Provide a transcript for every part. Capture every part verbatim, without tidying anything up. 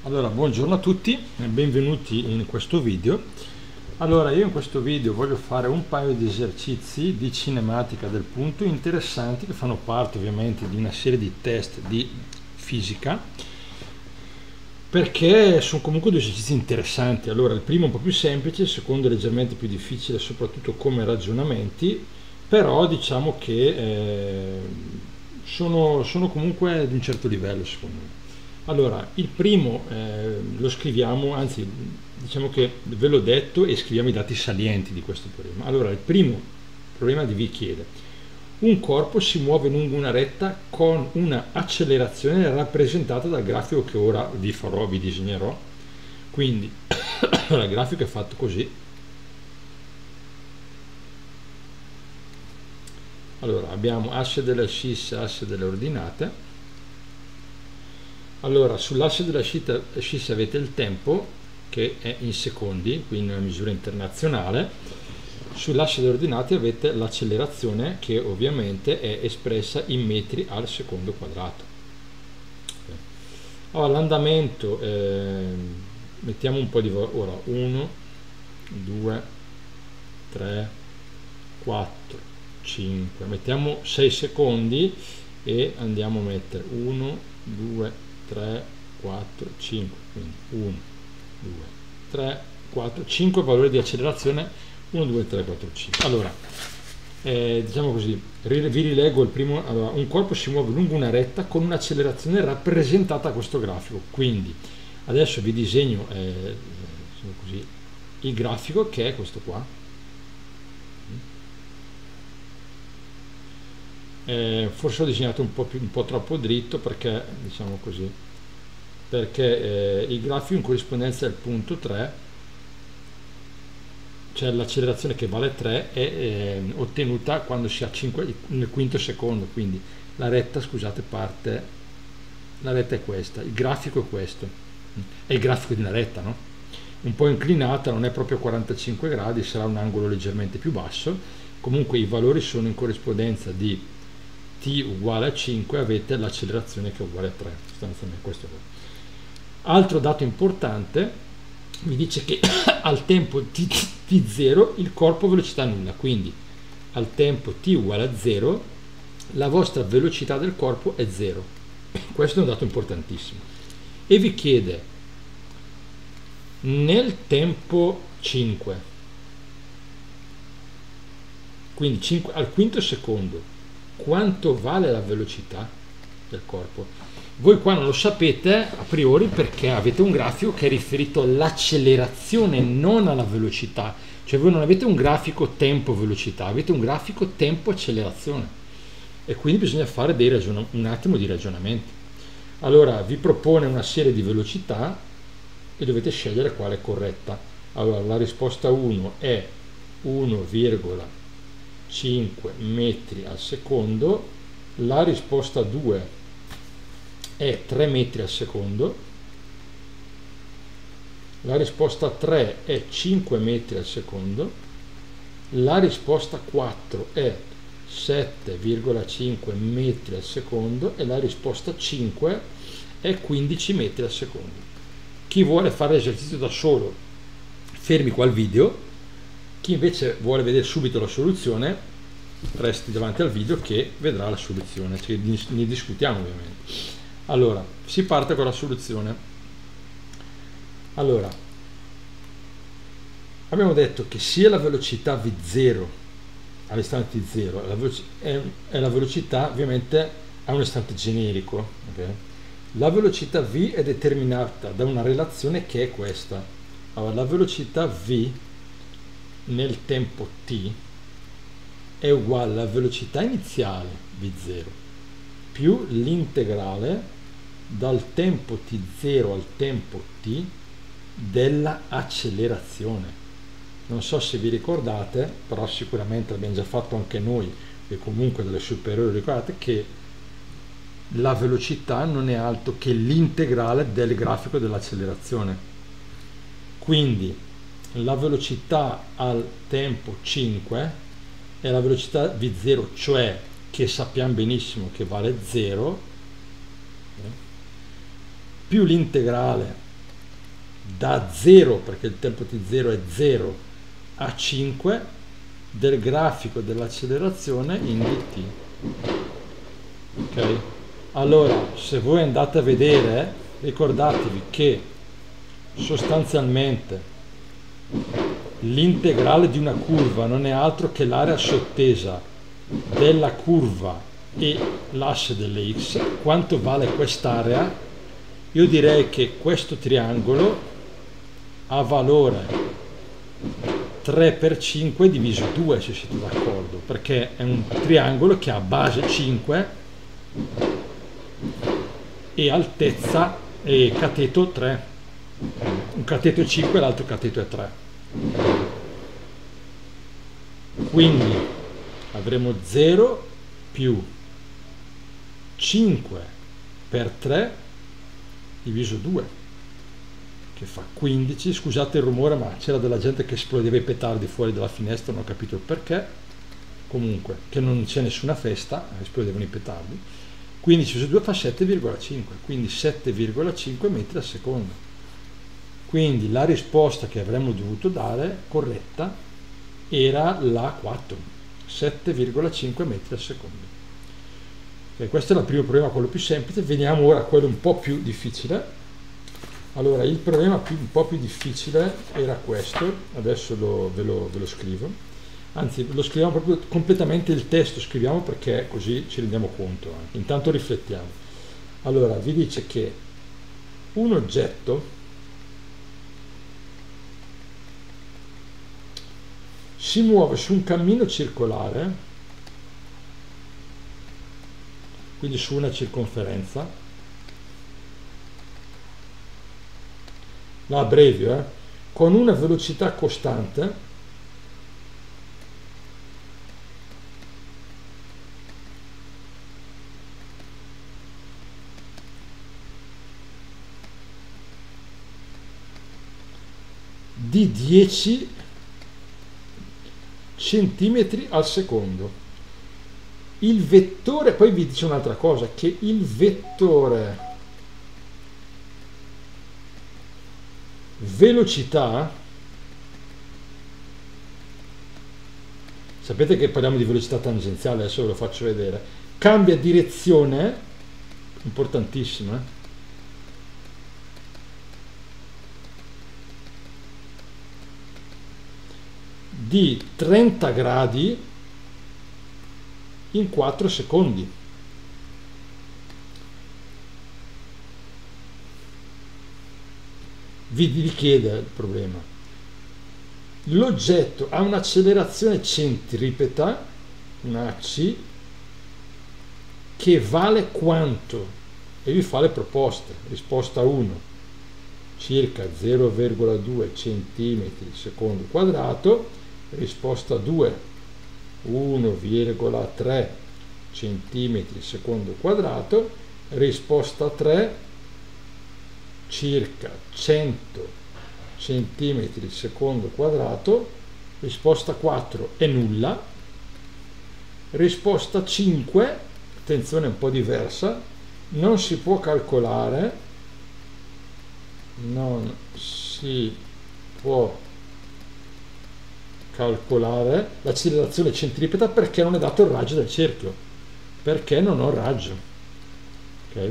Allora, buongiorno a tutti e benvenuti in questo video. Allora, io in questo video voglio fare un paio di esercizi di cinematica del punto interessanti che fanno parte ovviamente di una serie di test di fisica, perché sono comunque due esercizi interessanti. Allora, il primo è un po' più semplice, il secondo è leggermente più difficile, soprattutto come ragionamenti, però diciamo che eh, sono, sono comunque di un certo livello secondo me. Allora, il primo eh, lo scriviamo, anzi diciamo che ve l'ho detto e scriviamo i dati salienti di questo problema. Allora, il primo problema vi chiede: un corpo si muove lungo una retta con una accelerazione rappresentata dal grafico che ora vi farò, vi disegnerò. Quindi, il grafico è fatto così. Allora, abbiamo asse delle ascisse, asse delle ordinate. Allora, sull'asse della ascissa avete il tempo, che è in secondi, quindi una misura internazionale. Sull'asse delle ordinate avete l'accelerazione, che ovviamente è espressa in metri al secondo quadrato. Allora, l'andamento, eh, mettiamo un po' di valore, ora uno, due, tre, quattro, cinque, mettiamo sei secondi e andiamo a mettere uno, due, tre, quattro, cinque, quindi uno, due, tre, quattro, cinque valori di accelerazione, uno, due, tre, quattro, cinque. Allora, eh, diciamo così, vi rileggo il primo. Allora, un corpo si muove lungo una retta con un'accelerazione rappresentata a questo grafico, quindi adesso vi disegno eh, così, il grafico, che è questo qua. Eh, forse ho disegnato un po', più, un po' troppo dritto, perché diciamo così, perché eh, il grafico in corrispondenza del punto tre, cioè l'accelerazione che vale tre, è eh, ottenuta quando si ha cinque nel quinto secondo, quindi la retta, scusate, parte, la retta è questa, il grafico è questo, è il grafico di una retta, no? Un po' inclinata, non è proprio quarantacinque gradi, sarà un angolo leggermente più basso. Comunque i valori sono in corrispondenza di t uguale a cinque, avete l'accelerazione che è uguale a tre, sostanzialmente questo è. Altro dato importante, vi dice che al tempo t, t zero il corpo velocità nulla, quindi al tempo t uguale a zero la vostra velocità del corpo è zero. Questo è un dato importantissimo. E vi chiede, nel tempo cinque, quindi cinque, al quinto secondo, quanto vale la velocità del corpo? Voi qua non lo sapete a priori, perché avete un grafico che è riferito all'accelerazione, non alla velocità. Cioè voi non avete un grafico tempo-velocità, avete un grafico tempo-accelerazione, e quindi bisogna fare dei ragion- un attimo di ragionamenti. Allora vi propone una serie di velocità e dovete scegliere quale è corretta. Allora, la risposta uno è uno virgola cinque metri al secondo, la risposta due è tre metri al secondo, la risposta tre è cinque metri al secondo, la risposta quattro è sette virgola cinque metri al secondo e la risposta cinque è quindici metri al secondo. Chi vuole fare l'esercizio da solo, fermi qua il video. Chi invece vuole vedere subito la soluzione, resti davanti al video che vedrà la soluzione, cioè ne discutiamo ovviamente. Allora, si parte con la soluzione. Allora, abbiamo detto che sia la velocità v zero all'istante t zero la è, è la velocità ovviamente a un istante generico, okay? La velocità v è determinata da una relazione che è questa. Allora, la velocità v nel tempo t è uguale alla velocità iniziale v zero più l'integrale dal tempo t zero al tempo t della accelerazione. Non so se vi ricordate, però sicuramente l'abbiamo già fatto anche noi, e comunque dalle superiori ricordate che la velocità non è altro che l'integrale del grafico dell'accelerazione. Quindi la velocità al tempo cinque è la velocità v zero, cioè che sappiamo benissimo che vale zero, più l'integrale da zero, perché il tempo t zero è zero, a cinque del grafico dell'accelerazione in dt. Ok? Allora, se voi andate a vedere, ricordatevi che sostanzialmente l'integrale di una curva non è altro che l'area sottesa della curva e l'asse delle x. Quanto vale quest'area? Io direi che questo triangolo ha valore tre per cinque diviso due, se siete d'accordo, perché è un triangolo che ha base cinque e altezza e cateto tre. Un cateto è cinque e l'altro cateto è tre. Quindi avremo zero più cinque per tre diviso due, che fa quindici. Scusate il rumore, ma c'era della gente che esplodeva i petardi fuori dalla finestra, non ho capito il perché. Comunque, che non c'è nessuna festa, esplodevano i petardi. quindici su due fa sette virgola cinque, quindi sette virgola cinque metri al secondo. Quindi la risposta che avremmo dovuto dare, corretta, era la quattro, sette virgola cinque metri al secondo. Okay, questo è il primo problema, quello più semplice. Veniamo ora a quello un po' più difficile. Allora, il problema più, un po' più difficile era questo, adesso lo, ve, lo, ve lo scrivo, anzi lo scriviamo proprio completamente il testo, scriviamo perché così ci rendiamo conto, eh. Intanto riflettiamo. Allora, vi dice che un oggetto si muove su un cammino circolare, quindi su una circonferenza, la abbrevio, eh, con una velocità costante di dieci centimetri al secondo. Il vettore, poi vi dice un'altra cosa, che il vettore velocità, sapete che parliamo di velocità tangenziale, adesso ve lo faccio vedere, cambia direzione, importantissima, di trenta gradi in quattro secondi. Vi richiede il problema. L'oggetto ha un'accelerazione centripeta, una c, che vale quanto? E vi fa le proposte. Risposta uno, circa zero virgola due centimetri secondo quadrato. Risposta due, uno virgola tre centimetri secondo quadrato. Risposta tre, circa cento centimetri secondo quadrato. Risposta quattro è nulla. Risposta cinque, attenzione, un po' diversa, non si può calcolare, non si può calcolare l'accelerazione centripeta perché non è dato il raggio del cerchio, perché non ho raggio. Ok?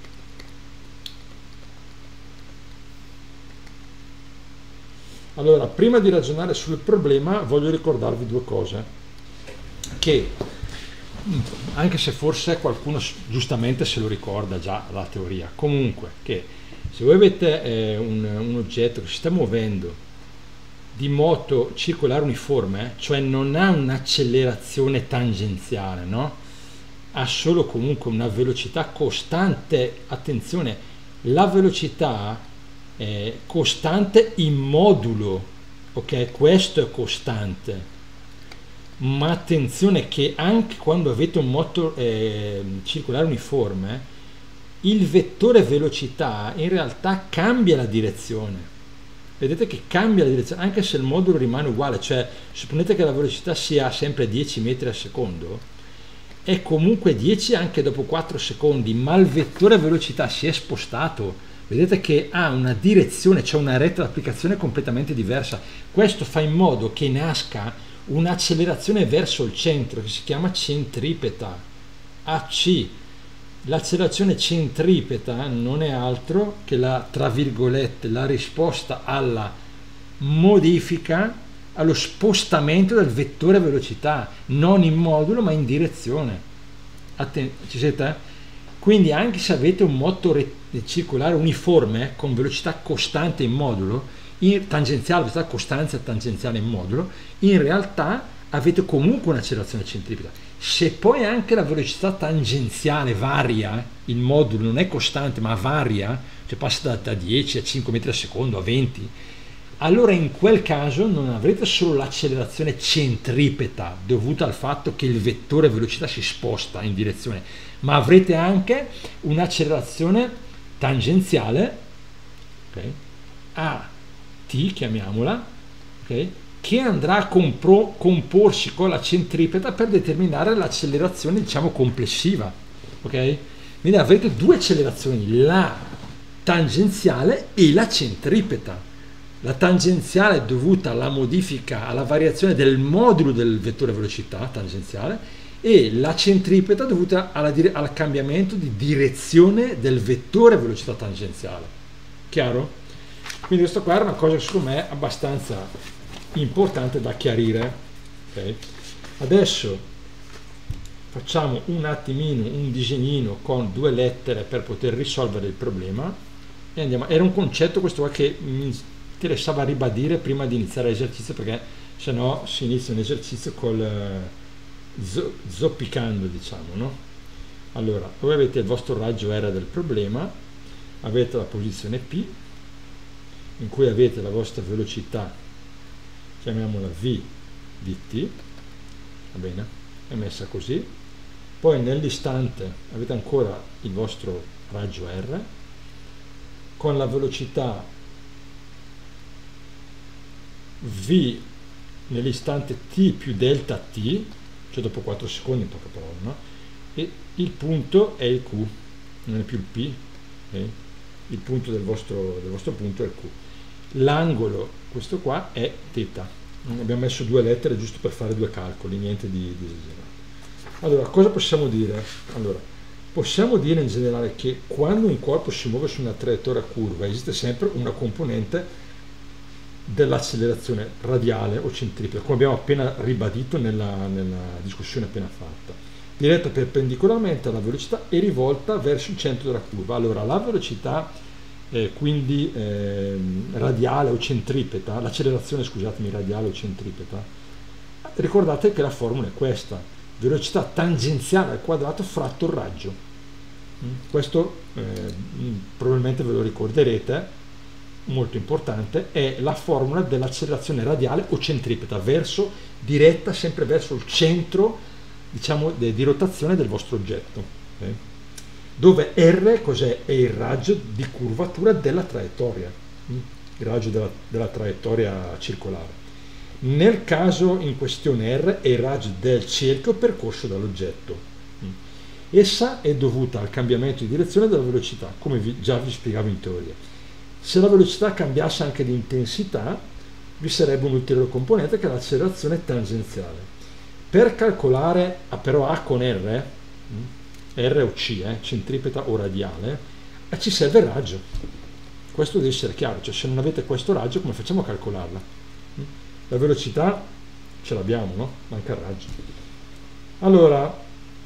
Allora, prima di ragionare sul problema voglio ricordarvi due cose, che anche se forse qualcuno giustamente se lo ricorda già la teoria, comunque che se voi avete eh, un, un oggetto che si sta muovendo di moto circolare uniforme, cioè non ha un'accelerazione tangenziale, no? Ha solo comunque una velocità costante. Attenzione, la velocità è costante in modulo, ok? Questo è costante, ma attenzione che anche quando avete un moto eh, circolare uniforme, il vettore velocità in realtà cambia la direzione. Vedete che cambia la direzione anche se il modulo rimane uguale, cioè supponete che la velocità sia sempre dieci metri al secondo, è comunque dieci anche dopo quattro secondi, ma il vettore velocità si è spostato vedete che ha una direzione, c'è una retta d'applicazione completamente diversa. Questo fa in modo che nasca un'accelerazione verso il centro che si chiama centripeta, A C. L'accelerazione centripeta non è altro che la, tra virgolette, la risposta alla modifica, allo spostamento del vettore velocità, non in modulo ma in direzione. Atten- ci siete? Quindi anche se avete un moto re- circolare uniforme con velocità costante in modulo, in tangenziale, velocità costante tangenziale in modulo, in realtà avete comunque un'accelerazione centripeta. Se poi anche la velocità tangenziale varia, il modulo non è costante ma varia, cioè passa da, da dieci a cinque metri al secondo a venti, allora in quel caso non avrete solo l'accelerazione centripeta dovuta al fatto che il vettore velocità si sposta in direzione, ma avrete anche un'accelerazione tangenziale, okay, a t, chiamiamola, okay, che andrà a compro- comporsi con la centripeta per determinare l'accelerazione, diciamo, complessiva. Okay? Quindi avrete due accelerazioni, la tangenziale e la centripeta. La tangenziale è dovuta alla modifica, alla variazione del modulo del vettore velocità tangenziale, e la centripeta è dovuta alla dire- al cambiamento di direzione del vettore velocità tangenziale. Chiaro? Quindi questo qua era una cosa, secondo me, abbastanza importante da chiarire. Okay? Adesso facciamo un attimino un disegnino con due lettere per poter risolvere il problema e andiamo. Era un concetto questo qua che mi interessava ribadire prima di iniziare l'esercizio, perché se no si inizia un esercizio col eh, zo- zoppicando, diciamo, no? Allora, voi avete il vostro raggio R del problema, avete la posizione P in cui avete la vostra velocità, chiamiamola V di t, va bene, è messa così. Poi nell'istante avete ancora il vostro raggio R con la velocità V nell'istante t più delta t, cioè dopo quattro secondi in poche parole, no? E il punto è il Q, non è più il P, okay? Il punto del vostro, del vostro punto è il Q. L'angolo, questo qua, è θ. Abbiamo messo due lettere giusto per fare due calcoli, niente di, di esagerato. Allora, cosa possiamo dire? Allora, possiamo dire in generale che quando un corpo si muove su una traiettoria curva esiste sempre una componente dell'accelerazione radiale o centripeta, come abbiamo appena ribadito nella, nella discussione appena fatta, diretta perpendicolarmente alla velocità e rivolta verso il centro della curva. Allora, la velocità Eh, quindi eh, radiale o centripeta, l'accelerazione, scusatemi, radiale o centripeta, ricordate che la formula è questa: velocità tangenziale al quadrato fratto il raggio. Questo eh, probabilmente ve lo ricorderete, molto importante, è la formula dell'accelerazione radiale o centripeta, verso, diretta sempre verso il centro, diciamo, de, di rotazione del vostro oggetto. Okay? Dove R cos'è? È il raggio di curvatura della traiettoria, il raggio della, della traiettoria circolare. Nel caso in questione R è il raggio del cerchio percorso dall'oggetto. Essa è dovuta al cambiamento di direzione della velocità, come vi, già vi spiegavo in teoria. Se la velocità cambiasse anche di intensità, vi sarebbe un ulteriore componente che è l'accelerazione tangenziale. Per calcolare però A con R, R o C, eh, centripeta o radiale, eh, ci serve il raggio. Questo deve essere chiaro, cioè se non avete questo raggio come facciamo a calcolarla? La velocità ce l'abbiamo, no? Manca il raggio. Allora,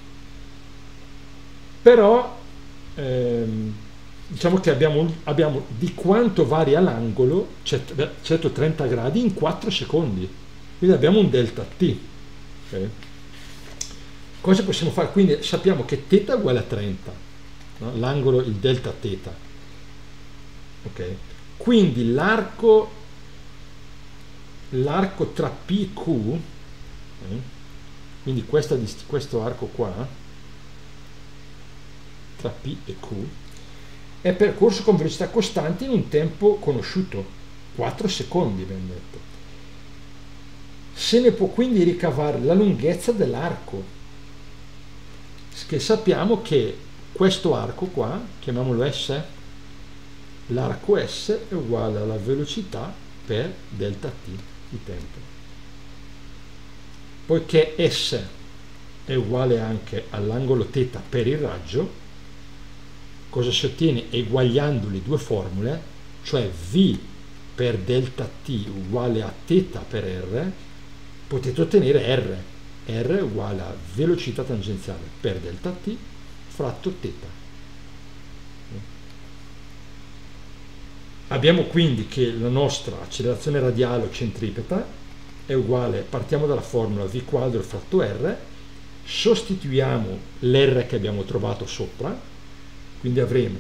però, ehm, diciamo che abbiamo, abbiamo di quanto varia l'angolo, certo trenta gradi, in quattro secondi. Quindi abbiamo un delta t. Okay? Cosa possiamo fare? Quindi sappiamo che θ è uguale a trenta, no? L'angolo, il delta θ. Okay? Quindi l'arco l'arco tra P e Q, okay? Quindi questa, questo arco qua, tra P e Q, è percorso con velocità costante in un tempo conosciuto, quattro secondi, ben detto. Se ne può quindi ricavare la lunghezza dell'arco, che sappiamo che questo arco qua, chiamiamolo S, l'arco S è uguale alla velocità per delta t di tempo. Poiché S è uguale anche all'angolo θ per il raggio, cosa si ottiene eguagliando le due formule, cioè V per delta t uguale a θ per R, potete ottenere R. R è uguale a velocità tangenziale per delta t fratto θ. Abbiamo quindi che la nostra accelerazione radiale o centripeta è uguale, partiamo dalla formula V quadro fratto R, sostituiamo l'R che abbiamo trovato sopra, quindi avremo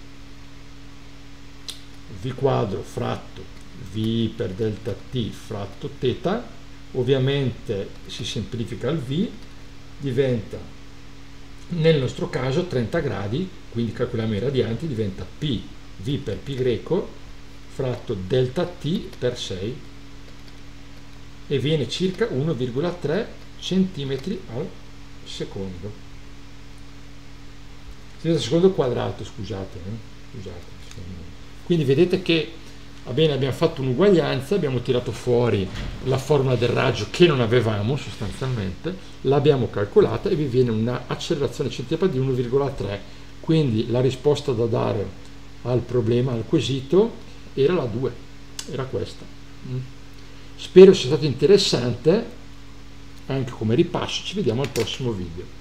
V quadro fratto V per delta t fratto θ, ovviamente si semplifica il V, diventa nel nostro caso trenta gradi, quindi calcoliamo i radianti, diventa P V per π greco fratto delta t per sei e viene circa uno virgola tre centimetri al secondo. Secondo quadrato, scusate, eh? scusate. Quindi vedete che va bene, abbiamo fatto un'uguaglianza, abbiamo tirato fuori la formula del raggio che non avevamo sostanzialmente, l'abbiamo calcolata e vi viene una accelerazione centripeta di uno virgola tre. Quindi la risposta da dare al problema, al quesito, era la due, era questa. Spero sia stato interessante anche come ripasso, ci vediamo al prossimo video.